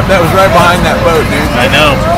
that was right behind that boat, dude. I know.